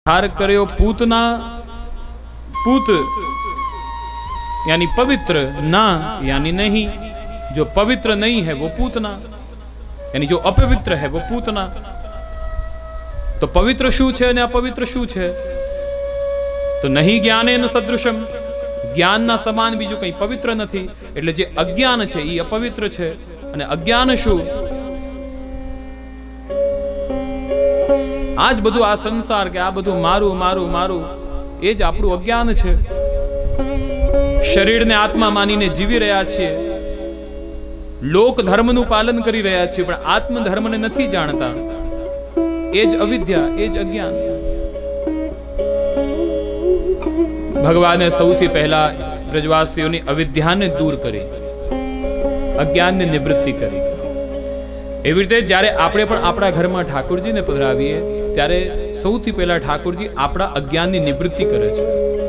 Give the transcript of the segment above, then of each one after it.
धार कर्यो पूतना, पूत यानी पवित्र, ना यानी नहीं। जो पवित्र नहीं है वो पूतना, यानी जो अपवित्र है वो पूतना। तो पवित्र शू छे ने अपवित्र शू छे? तो नहीं ज्ञाने न सदृशम, ज्ञान ना समान बीजू कई पवित्र नहीं। એટલે જે અજ્ઞાન છે એ અપવિત્ર છે અને અજ્ઞાન શું? આજ બધું આ સંસાર કે આ બધું મારું મારું મારું એ જ આપણું અજ્ઞાન છે। શરીરને આત્મા માનીને જીવી રહ્યા છીએ, લોક ધર્મનું પાલન કરી રહ્યા છીએ, પણ આત્મ ધર્મને નથી જાણતા। એ જ અવિદ્યા, એ જ અજ્ઞાન। ભગવાને સૌથી પહેલા બ્રજવાસીઓની અવિદ્યાને દૂર કરી, અજ્ઞાનની નિવૃત્તિ કરી। એવી રીતે જ્યારે આપણે પણ આપણા ઘરમાં ઠાકોરજીને પધરાવીએ ત્યારે સૌથી પહેલા ઠાકોરજી આપણા અજ્ઞાનની નિવૃત્તિ કરે છે।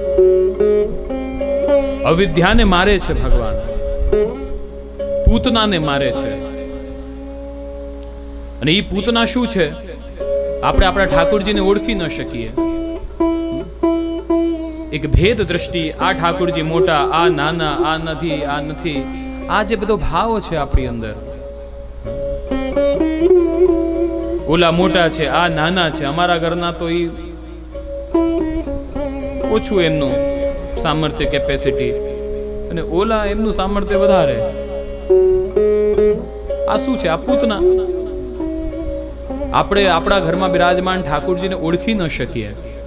અવિદ્યાને મારે છે ભગવાન, પૂતનાને મારે છે। અને એ પૂતના શું છે? આપણે આપણા ઠાકોરજીને ઓળખી ન શકીએ। એક ભેદ દ્રષ્ટિ, આ ઠાકોરજી મોટા, આ નાના, આ નથી, આ નથી, આ જે બધો ભાવ છે આપણી અંદર, ઓલા મોટા છે, આ નાના છે, અમારા ઘરના તો ઈ ઓછું એમનું સામર્થ્ય, કેપેસિટી, અને ઓલા એમનું સામર્થ્ય વધારે। આ શું છે? આ પૂતના। આપણે આપણા ઘરમાં બિરાજમાન ઠાકોરજીને ઓળખી ન શકીએ।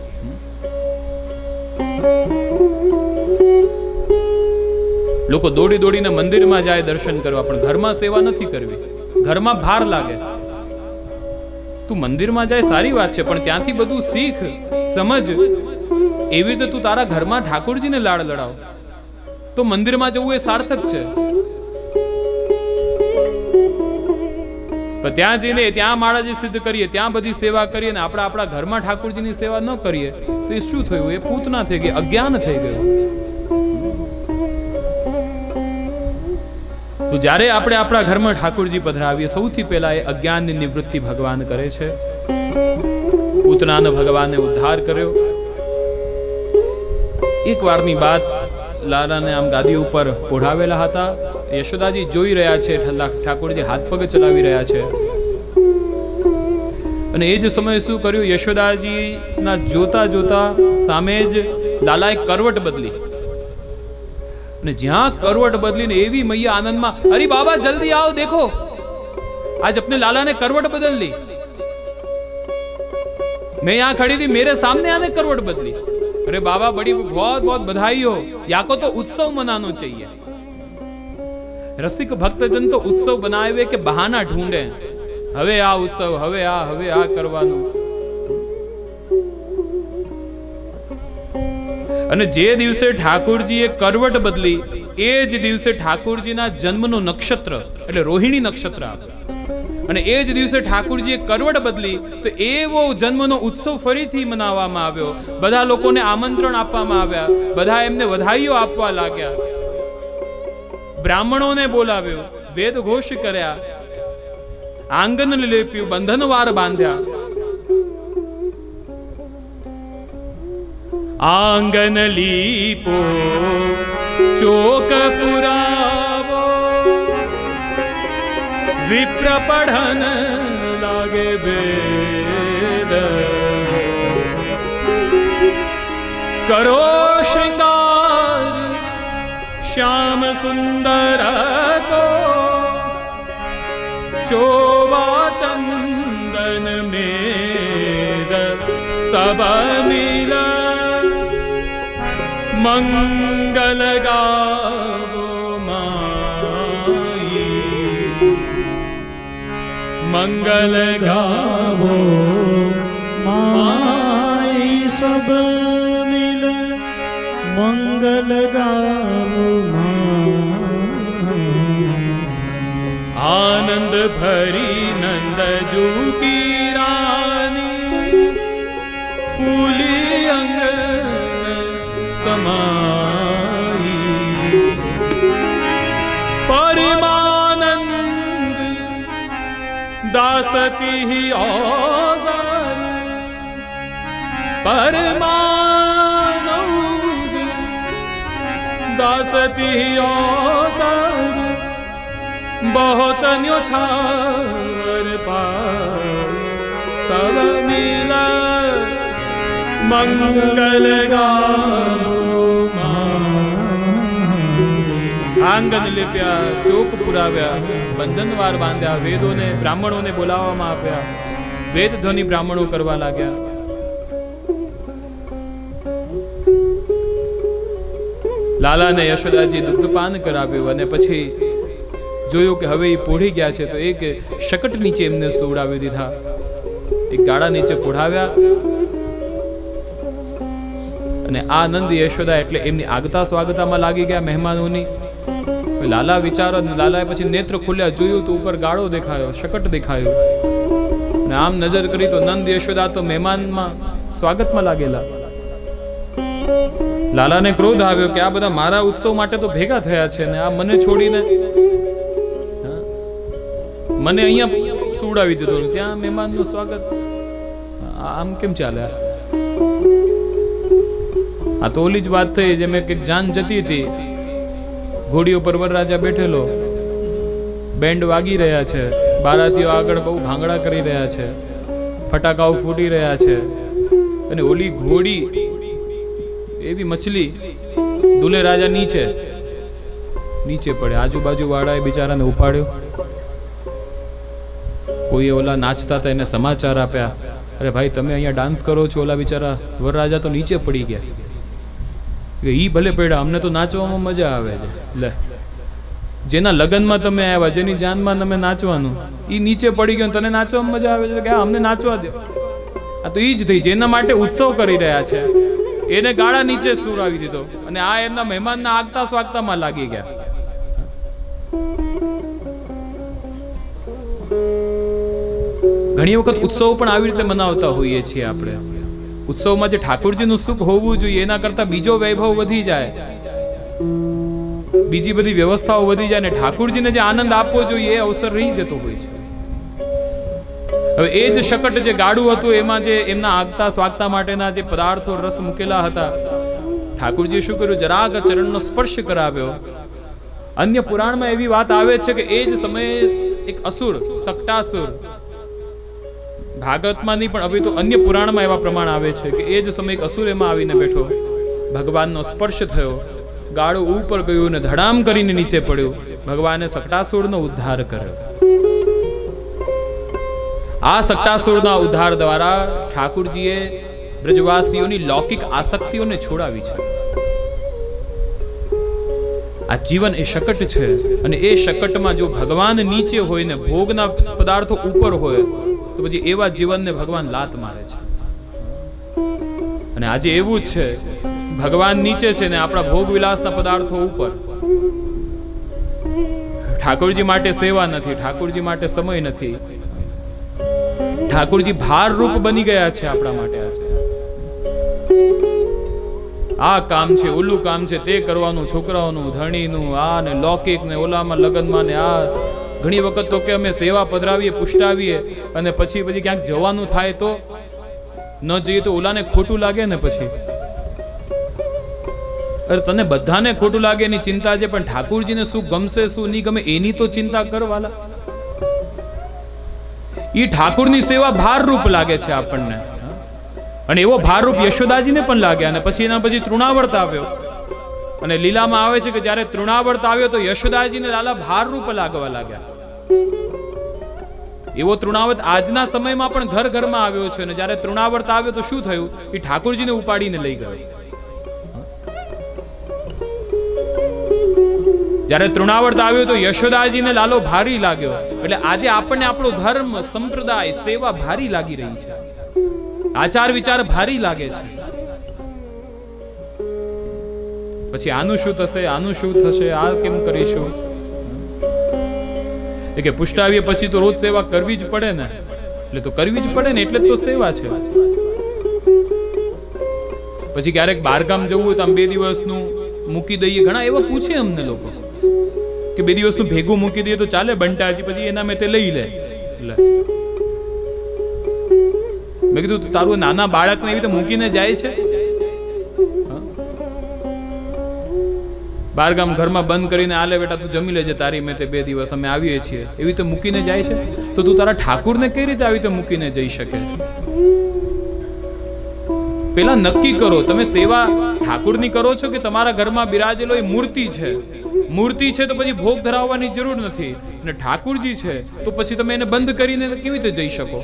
લોકો દોડી દોડીને મંદિરમાં જાય દર્શન કરવા, પણ ઘરમાં સેવા નથી કરવી, ઘરમાં ભાર લાગે। તું મંદિરમાં જાય સારી વાત છે, પણ ત્યાંથી બધું શીખ, સમજ। એવી રીતે તું તારા ઘરમાં ઠાકોરજીને લાડ લડાવ તો મંદિરમાં જવું એ સાર્થક છે। પણ ત્યાં જઈને ત્યાં માળાજી સિદ્ધ કરીએ, ત્યાં બધી સેવા કરીએ ને આપણે આપણા ઘરમાં ઠાકોરજીની સેવા ન કરીએ તો એ શું થયું? એ પૂતના થઈ ગઈ, અજ્ઞાન થઈ ગયું। તો જ્યારે આપણે આપણા ઘરમાં ઠાકોરજી પધરાવીએ સૌથી પહેલા એ અજ્ઞાનની નિવૃત્તિ ભગવાન કરે છે। પૂતનાને ભગવાને ઉદ્ધાર કર્યો। એક વારની બાત, લાલાને આમ ગાદી ઉપર પોઢાવેલા હતા, યશોદાજી જોઈ રહ્યા છે, ઠાકોરજી હાથ પગ ચલાવી રહ્યા છે। અને એ જ સમયે શું કર્યું? યશોદાજીના જોતા જોતા સામે જ લાલાએ કરવટ બદલી, ने जहां करवट बदली ने एवी मैया आनंद में, अरे बाबा जल्दी आओ, देखो आज अपने लाला ने करवट बदल ली। मैं यहां खड़ी थी, मेरे सामने आने करवट बदली। अरे बाबा बड़ी बहुत बहुत बधाई हो, या को तो उत्सव मनाना चाहिए। रसिक भक्तजन तो उत्सव बनाए हुए के बहाना ढूंढे, हवे आ उत्सव, हवे आ करवानो। અને જે દિવસે ઠાકોરજીએ કરવટ બદલી એ જ દિવસે ઠાકોરજીના જન્મનો નક્ષત્ર એટલે રોહિણી નક્ષત્ર આવ્યું। અને એ જ દિવસે ઠાકોરજીએ કરવટ બદલી તો એવો જન્મનો ઉત્સવ ફરીથી મનાવવામાં આવ્યો। બધા લોકોને આમંત્રણ આપવામાં આવ્યા, બધા એમને વધાઈઓ આપવા લાગ્યા, બ્રાહ્મણોને બોલાવ્યો, વેદ ઘોષ કર્યા, આંગન લેપ્યું, બંધનવાર બાંધ્યા। आंगन लीपो चोक पुरावो, विप्र पढ़न लागे वेद, करो श्रृंगार श्याम सुंदर को, चोबा चंदन मेद सब मिला, मंगल गावो माई, मंगल गावो माई, सब मिल मंगल गावो माई। आनंद भरी नंद जू की रानी, फूली अंग समाई, परमानंद दास की ही औजार, परमानंद दासती औसर बहुत न्योछावर पार सब मिला मंगल गावो आंगन लेप्या ચોક પુરાવ્યા બંધનવાર બાંધ્યા વેદોને બ્રાહ્મણોને બોલાવવામાં આપ્યા વેદ ધ્વનિ બ્રાહ્મણો કરવા લાગ્યા લાલાને યશોદાજી દુગ્ધપાન કરાવ્યું અને પછી જોયું કે હવે એ પોઢી ગયા છે તો એક શકટ નીચે એમને સુવડાવી દીધા એક ગાડા નીચે પોઢાવ્યા અને આ નંદ યશોદા એટલે એમની આગતા સ્વાગતામાં લાગી ગયા મહેમાનોની લાલા વિચારો લાલાએ પછી નેત્ર ખુલ્યા જોયું તો ઉપર ગાળો દેખાયો શકટ દેખાયો અને આમ નજર કરી તો નંદ યશોદા તો મહેમાનમાં સ્વાગતમાં લાગેલા લાલાને ક્રોધ આવ્યો કે આ બધા મારા ઉત્સવ માટે તો ભેગા થયા છે ને આ મને છોડીને મને અહીંયા સુવડાવી દીધો ત્યાં મહેમાનનું સ્વાગત આમ કેમ ચાલે આ તો ઓલી જ વાત થઈ જે મેં કે જાન જતી હતી ઘોડીઓ પર વરરાજા બેઠેલો બેન્ડ વાગી રહ્યા છે બારાતીઓ આગળ બહુ ભાંગડા કરી રહ્યા છે ફટાકાઓ ફૂટી રહ્યા છે અને ઓલી ઘોડી એવી મછલી દુલે રાજા નીચે પડે આજુબાજુ વાળાએ બિચારાને ઉપાડ્યો કોઈ ઓલા નાચતા હતા એને સમાચાર આપ્યા અરે ભાઈ તમે અહીંયા ડાન્સ કરો છો ઓલા બિચારા વરરાજા તો નીચે પડી ગયા ઈ ભલે પડ્યા અમને તો નાચવામાં મજા આવે છે લે જેના લગ્નમાં તમે આવ્યા જેની જાનમાં તમે નાચવાનું ઈ નીચે પડી ગયો તને નાચવામાં મજા આવે છે કે અમને નાચવા દો આ તો ઈ જ થઈ જેના માટે ઉત્સવ કરી રહ્યા છે એને ગાળા નીચે સુરાવી દીધો અને આ એમના મહેમાનના આગતા સ્વાગતામાં લાગી ગયા ઘણી વખત ઉત્સવ પણ આવી રીતે મનાવતા હોઈએ છીએ આપણે ઉત્સવમાં જે ઠાકોરજીનું સુખ હોવું જોઈએ એના કરતા બીજો વૈભવ વધી જાય બીજી બધી વ્યવસ્થાઓ વધી જાય ને ઠાકોરજીને જે આનંદ આપવો જોઈએ એ અવસર રહી જતો હોય છે હવે એ જ શકટ જે ગાડું હતું એમાં જે એમના આગતા સ્વાગતા માટેના જે પદાર્થો રસ મૂકેલા હતા ઠાકોરજીએ શું કર્યું જરાક ચરણનો સ્પર્શ કરાવ્યો અન્ય પુરાણમાં એવી વાત આવે છે કે એ જ સમયે એક અસુર સક્ટાસુર ભાગવતમાં નહીં પણ હવે તો અન્ય પુરાણમાં એવા પ્રમાણ આવે છે કે એ જ સમય એક અસુર એમાં આવીને બેઠો ભગવાનનો સ્પર્શ થયો ગાળો ઉપર ગયું ને ધડામ કરીને નીચે પડ્યું ભગવાને સક્ટાસુરનો ઉદ્ધાર કર્યો આ સક્ટાસુરના ઉદ્ધાર દ્વારા ઠાકુરજીએ બ્રજવાસીઓની લૌકિક આસક્તિઓને છોડાવી છે આ જીવન એ શકટ છે અને એ શકટમાં જો ભગવાન નીચે હોય ને ભોગના પદાર્થો ઉપર હોય તો પછી એવા જીવનને ભગવાન લાત મારે છે અને આજે એવું જ છે ભગવાન નીચે છે ને આપણા ભોગ વિલાસના પદાર્થો ઉપર ઠાકોરજી માટે સેવા નથી ઠાકોરજી માટે સમય નથી ઠાકોરજી ભાર રૂપ બની ગયા છે આપણા માટે આજે આ કામ છે ઓલું કામ છે તે કરવાનું છોકરાઓનું ધણીનું આ ને લૌકિક ને ઓલામાં લગ્નમાં ને આ ઘણી વખત તો કે અમે સેવા પધરાવીએ પુષ્ટાવીએ અને પછી ક્યાંક જવાનું થાય તો ન જઈએ તો ઓલાને ખોટું લાગે ને પછી અરે તને બધાને ખોટું લાગે એની ચિંતા છે પણ ઠાકુરજીને શું ગમશે શું નહીં ગમે એની તો ચિંતા કરવાલા ઈ ઠાકુરની સેવા ભારરૂપ લાગે છે આપણને અને એવો ભારરૂપ યશોદાજીને પણ લાગ્યા અને પછી એના પછી તૃણાવર્ત આવ્યો અને લીલામાં આવે છે કે જ્યારે તૃણાવર્ત આવ્યો તો યશોદાજીને લાલા ભારરૂપ લાગવા લાગ્યા એવો તૃણાવર્ત આજના સમયમાં પણ ઘર ઘરમાં આવ્યો છે અને જ્યારે તૃણાવર્ત આવ્યો તો શું થયું એ ઠાકોરજીને ઉપાડીને લઈ ગયો જ્યારે તૃણાવર્ત આવ્યો તો યશોદાજીને લાલો ભારી લાગ્યો એટલે આજે આપણને આપણો ધર્મ સંપ્રદાય સેવા ભારી લાગી રહી છે આચાર વિચાર ભારી લાગે છે પછી આનું શું થશે આનું શું થશે આ કેમ કરીશું કે પુષ્ટાવીએ પછી તો રોજ સેવા કરવી જ પડે ને એટલે તો કરવી જ પડે ને એટલે તો સેવા છે પછી ક્યારેક બહારગામ જવું હોય તો આમ 2 દિવસનું મૂકી દઈએ ઘણા એવા પૂછે અમને લોકો કે 2 દિવસનું ભેગું મૂકી દઈએ તો ચાલે બંટાજી પછી એના મેં તે લઈ લે મેં કીધું તારું નાના બાળકને એવી રીતે મૂકીને જાય છે? બારગામ ઘરમાં બંધ કરીને આલે બેટા તું જમી લેજે, તારી મેં તે 2 દિવસ અમે આવીએ છીએ, એવી રીતે મૂકીને જાય છે? તો તું તારા ઠાકુરને કઈ રીતે આવી રીતે મૂકીને જઈ શકે? પેલા નક્કી કરો, તમે સેવા ઠાકુરની કરો છો કે તમારા ઘરમાં બિરાજેલો એ મૂર્તિ છે? મૂર્તિ છે તો પછી ભોગ ધરાવવાની જરૂર નથી, અને ઠાકુરજી છે તો પછી તમે એને બંધ કરીને કેવી રીતે જઈ શકો?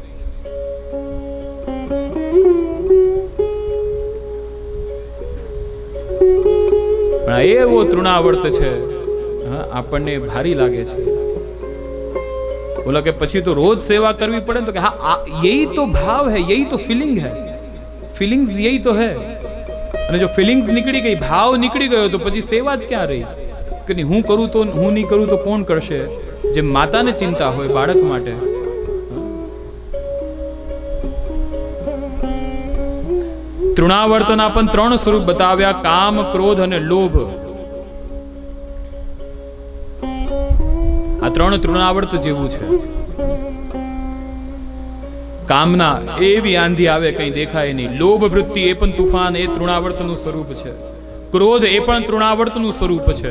પણ એવો તૃણાવર્ત છે, આપણને ભારી લાગે છે. બોલા કે પછી તો રોજ સેવા કરવી પડે ને? તો કે હા, यही तो भाव है, यही तो फीलिंग है, फीलिंग्स यही तो है. અને જો ફિલિંગ્સ નીકળી ગઈ, ભાવ નીકળી ગયો, તો પછી સેવા જ ક્યાં રહી? કે નહીં, હું કરું તો હું નહીં કરું તો કોણ કરશે? જેમ માતાને ચિંતા હોય બાળક માટે. તૃણાવર્તના પણ 3 સ્વરૂપ બતાવ્યા: કામ, ક્રોધ અને લોભ. આ 3 તૃણાવર્ત જેવું છે. કામના એવી આંધી આવે કઈ દેખાય નહીં. લોભ વૃત્તિ એ પણ તુફાન, એ તૃણાવર્તનું સ્વરૂપ છે. ક્રોધ એ પણ તૃણાવર્તનું સ્વરૂપ છે.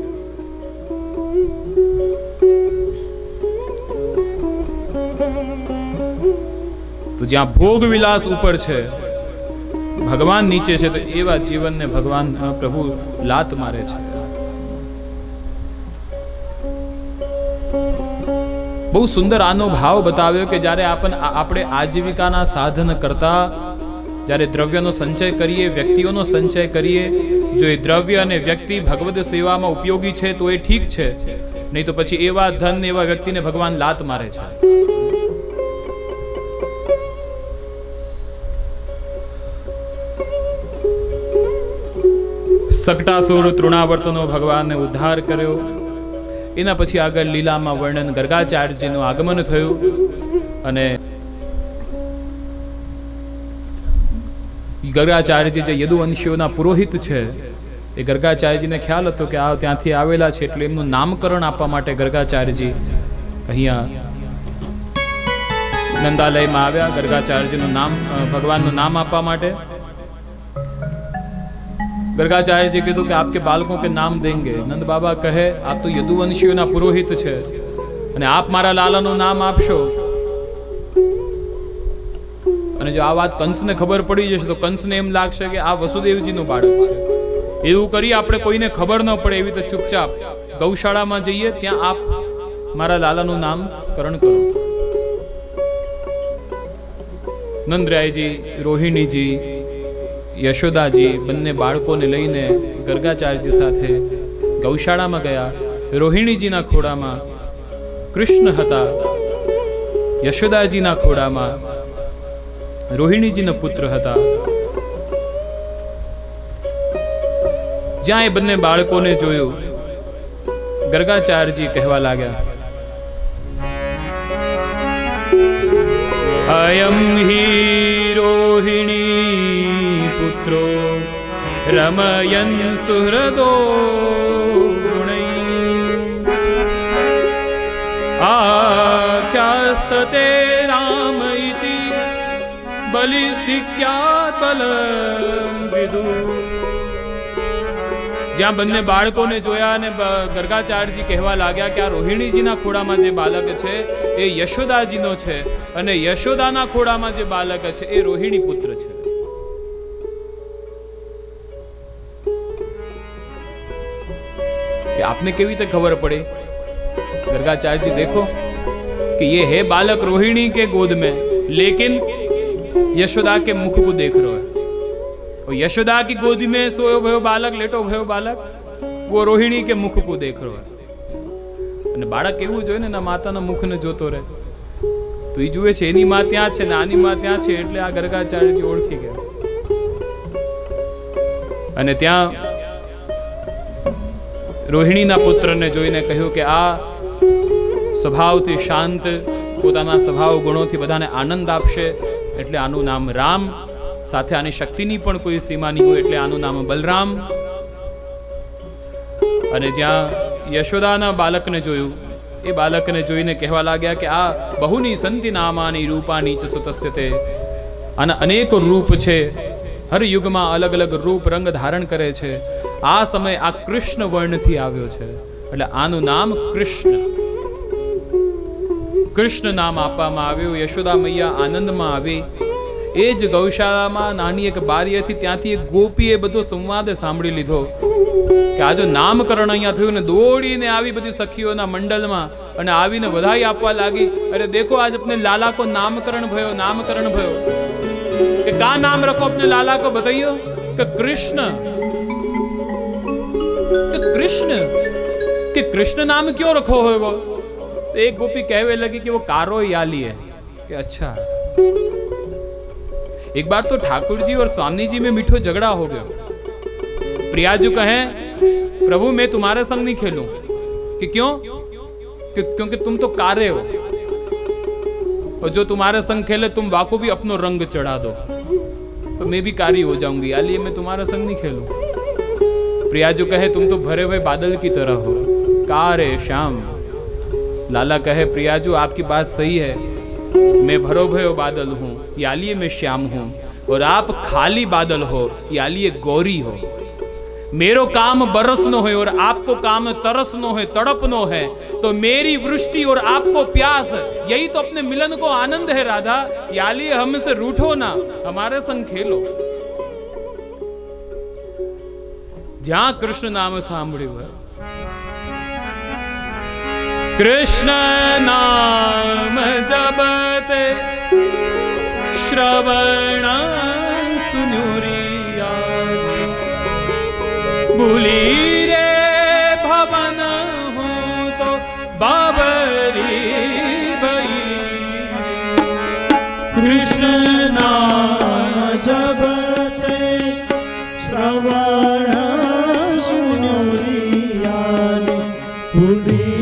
તો જ્યાં ભોગ વિલાસ ઉપર છે, ભગવાન નીચે છે, તો એવા જીવનને ભગવાન પ્રભુ લાત મારે છે. બહુ સુંદર આનો ભાવ બતાવ્યો કે જ્યારે આપણે આજીવિકાના સાધન કરતા, જ્યારે દ્રવ્યનો સંચય કરીએ, વ્યક્તિઓનો સંચય કરીએ, જો એ દ્રવ્ય અને વ્યક્તિ ભગવદ સેવામાં ઉપયોગી છે તો એ ઠીક છે, નહીં તો પછી એવા ધન, એવા વ્યક્તિને ભગવાન લાત મારે છે. સકટાસુર તૃણાવર્તનો ભગવાનને ઉદ્ધાર કર્યો. એના પછી આગળ લીલામાં વર્ણન ગર્ગાચાર્યજીનું આગમન થયું, અને ગર્ગાચાર્યજી જે યદુવંશીઓના પુરોહિત છે, એ ગર્ગાચાર્યજીને ખ્યાલ હતો કે આ ત્યાંથી આવેલા છે, એટલે એમનું નામકરણ આપવા માટે ગર્ગાચાર્યજી અહીંયા નંદાલયમાં આવ્યા. ગર્ગાચાર્યજીનું નામ, ભગવાનનું નામ આપવા માટે ગર્ગાચાર્યજી કીધું કે આપકે બાળકો કે નામ દેંગે. નંદ બાબા કહે, આપ તો યદુવંશીઓના પુરોહિત છે અને આપ મારા લાલાનું નામ આપશો. અને જો આ વાત કંસને ખબર પડી જશે તો કંસને એમ લાગશે કે આ વસુદેવજીનું બાળક છે. એવું કરી આપણે કોઈને ખબર ન પડે એવી તો ચૂપચાપ ગૌશાળામાં જઈએ, ત્યાં આપ મારા લાલાનું નામ કરણ કરો. નંદરાયજી, રોહિણીજી, યશોદાજી બંને બાળકોને લઈને ગર્ગાચાર્યજી સાથે ગૌશાળામાં ગયા. રોહિણીજીના ખોડામાં કૃષ્ણ હતા, યશોદાજીના ખોડામાં રોહિણીજીના પુત્ર હતા. જ્યાં એ બંને બાળકોને જોયું, ગર્ગાચાર્યજી કહેવા લાગ્યા, અયમ હિ રોહિણી પુત્રો રમયન સુહૃદો ગુણૈ આખ્યાસ્તે રામ ઇતિ બલિધિક્યાત બલમ વિદુ. જ્યાં બંને બાળકોને જોયા અને ગર્ગાચાર્યજી કહેવા લાગ્યા કે આ રોહિણીજીના ખોડામાં જે બાળક છે એ યશોદાજીનો છે, અને યશોદાના ખોડામાં જે બાળક છે એ રોહિણી પુત્ર છે. कि आपने केवी तक खबर पड़े? गर्गाचार्य जी देखो कि ये है बालक रोहिणी के गोद में, लेकिन यशोदा के मुख को देख रहा है. और यशोदा की गोदी में सोयो भयो बालक, लेटो भयो बालक, वो रोहिणी के मुख को देख रहा है. અને બાળક કેવું જોઈએ ને, માતાના મુખને જોતો રહે, તો એ જુએ છે એની માં ત્યાં છે ને આની માં ત્યાં છે, એટલે આ ગર્ગાચાર્યજી ઓળખી ગયા. અને ત્યાં રોહિણીના પુત્રને જોઈને કહ્યું કે આ સ્વભાવથી શાંત, પોતાના સ્વભાવ ગુણોથી બધાને આનંદ આપશે, એટલે આનું નામ રામ. સાથે આની શક્તિની પણ કોઈ સીમા નહીં હોય, એટલે આનું નામ બલરામ. અને જ્યાં યશોદાના બાલકને જોયું, એ બાલકને જોઈને કહેવા લાગ્યા કે આ બહુની સંતિ નામાની રૂપાની ચ સુતસ્ય તે આના અનેક રૂપ છે, હર યુગમાં અલગ અલગ રૂપ રંગ ધારણ કરે છે. આ સમય આ કૃષ્ણ વર્ણથી આવ્યો છે, એટલે આનું નામ કૃષ્ણ. કૃષ્ણ નામ આપવામાં આવ્યું. યશોદા મૈયા આનંદમાં આવી. એ જ ગૌશાળામાં નાની એક બારી હતી, ત્યાંથી એક ગોપીએ બધો સંવાદ સાંભળી લીધો કે આ જો નામકરણ અહીંયા થયું ને, દોડીને આવી બધી સખીઓના મંડળમાં અને આવીને વધાઈ આપવા લાગી. અરે દેખો આજ अपने लाला को नामकरण भयो, नामकरण भयो. कि का नाम रखो अपने लाला को, बताइयो. कि कृष्ण. कि कृष्ण, कि कृष्ण नाम क्यों रखो हो वो? एक गोपी कहने लगी कि वो कारो याली है. कि अच्छा. एक बार तो ठाकुर जी और स्वामी जी में मीठो झगड़ा हो गया. प्रियाजू कहे प्रभु मैं तुम्हारे संग नहीं खेलूं. कि क्यों? क्योंकि तुम तो कारे हो, और जो तुम्हारे संग खेले तुम वाको भी अपनो रंग चढ़ा दो, तो मैं भी कारी हो जाऊंगी, इसलिए मैं तुम्हारे संग नहीं खेलूं. प्रियाजू कहे तुम तो भरे हुए बादल की तरह हो, कारे श्याम. लाला कहे प्रियाजू आपकी बात सही है, मैं भरो भयो बादल हूं, यालिए मैं श्याम हूं, और आप खाली बादल हो, यालिए गौरी हो. मेरो काम बरसनो है और आपको काम तरसनो है, तड़पनो है. तो मेरी वृष्टि और आपको प्यास, यही तो अपने मिलन को आनंद है राधा. यालिए हमसे रूठो ना, हमारे संग खेलो. जहां कृष्ण नाम सांभळ्યું है, कृष्ण नाम जपते श्रवण सुनुरिया, भूली रे भवन हो तो बाबरी भई. कृष्ण नाम जपते श्रवण सुनुरिया, भूली